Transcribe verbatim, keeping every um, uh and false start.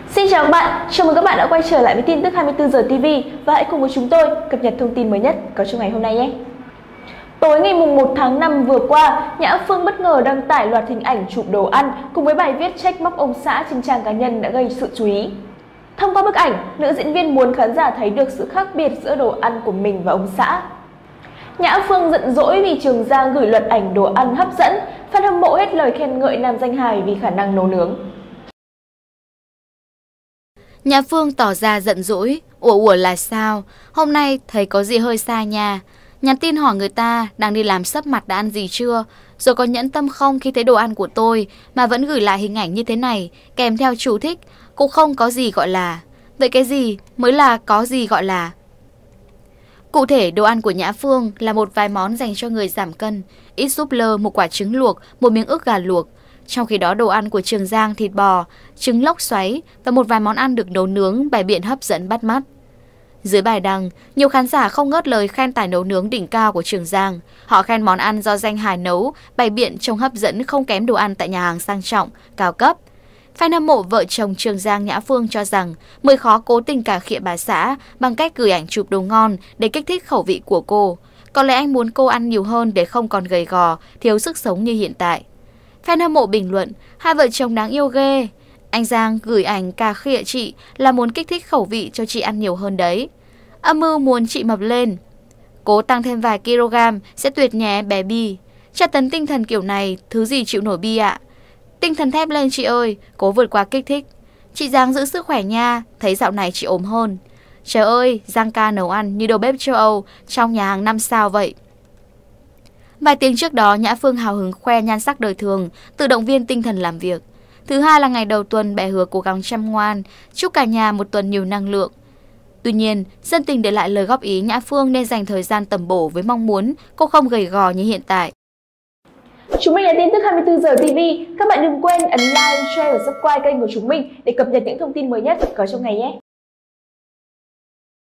Xin chào các bạn, chào mừng các bạn đã quay trở lại với tin tức hai mươi tư giờ ti vi và hãy cùng với chúng tôi cập nhật thông tin mới nhất có trong ngày hôm nay nhé. Tối ngày một tháng năm vừa qua, Nhã Phương bất ngờ đăng tải loạt hình ảnh chụp đồ ăn cùng với bài viết trách móc ông xã trên trang cá nhân đã gây sự chú ý. Thông qua bức ảnh, nữ diễn viên muốn khán giả thấy được sự khác biệt giữa đồ ăn của mình và ông xã. Nhã Phương giận dỗi vì Trường Giang gửi loạt ảnh đồ ăn hấp dẫn, fan hâm mộ hết lời khen ngợi nam danh hài vì khả năng nấu nướng. Nhã Phương tỏ ra giận dỗi, ủa ủa là sao? Hôm nay thấy có gì hơi sai nha. Nhắn tin hỏi người ta đang đi làm sấp mặt đã ăn gì chưa, rồi có nhẫn tâm không khi thấy đồ ăn của tôi mà vẫn gửi lại hình ảnh như thế này, kèm theo chú thích, cũng không có gì gọi là. Vậy cái gì mới là có gì gọi là? Cụ thể, đồ ăn của Nhã Phương là một vài món dành cho người giảm cân, ít súp lơ, một quả trứng luộc, một miếng ức gà luộc. Trong khi đó đồ ăn của Trường Giang thịt bò, trứng lốc xoáy và một vài món ăn được nấu nướng bày biện hấp dẫn bắt mắt. Dưới bài đăng, nhiều khán giả không ngớt lời khen tài nấu nướng đỉnh cao của Trường Giang. Họ khen món ăn do danh hài nấu, bày biện trông hấp dẫn không kém đồ ăn tại nhà hàng sang trọng, cao cấp. Fan hâm mộ vợ chồng Trường Giang Nhã Phương cho rằng mới khó cố tình cà khịa bà xã bằng cách gửi ảnh chụp đồ ngon để kích thích khẩu vị của cô. Có lẽ anh muốn cô ăn nhiều hơn để không còn gầy gò, thiếu sức sống như hiện tại. Fan hâm mộ bình luận, hai vợ chồng đáng yêu ghê. Anh Giang gửi ảnh cà khịa chị là muốn kích thích khẩu vị cho chị ăn nhiều hơn đấy. Âm mưu muốn chị mập lên. Cố tăng thêm vài kg sẽ tuyệt nhé bé Bi. Tra tấn tinh thần kiểu này, thứ gì chịu nổi Bi ạ? Tinh thần thép lên chị ơi, cố vượt qua kích thích. Chị Giang giữ sức khỏe nha, thấy dạo này chị ốm hơn. Trời ơi, Giang ca nấu ăn như đầu bếp châu Âu trong nhà hàng năm sao vậy. Vài tiếng trước đó, Nhã Phương hào hứng khoe nhan sắc đời thường, tự động viên tinh thần làm việc. Thứ hai là ngày đầu tuần, bé hứa cố gắng chăm ngoan, chúc cả nhà một tuần nhiều năng lượng. Tuy nhiên, dân tình để lại lời góp ý Nhã Phương nên dành thời gian tầm bổ với mong muốn cô không gầy gò như hiện tại. Chúng mình là tin tức hai mươi tư giờ ti vi. Các bạn đừng quên ấn like, share và subscribe kênh của chúng mình để cập nhật những thông tin mới nhất có trong ngày nhé.